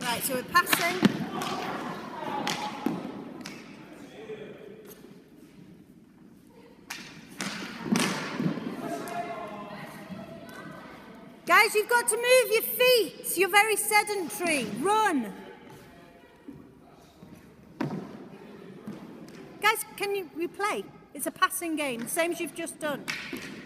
Right, so we're passing. Guys, you've got to move your feet. You're very sedentary. Run. Guys, can you replay? It's a passing game, same as you've just done.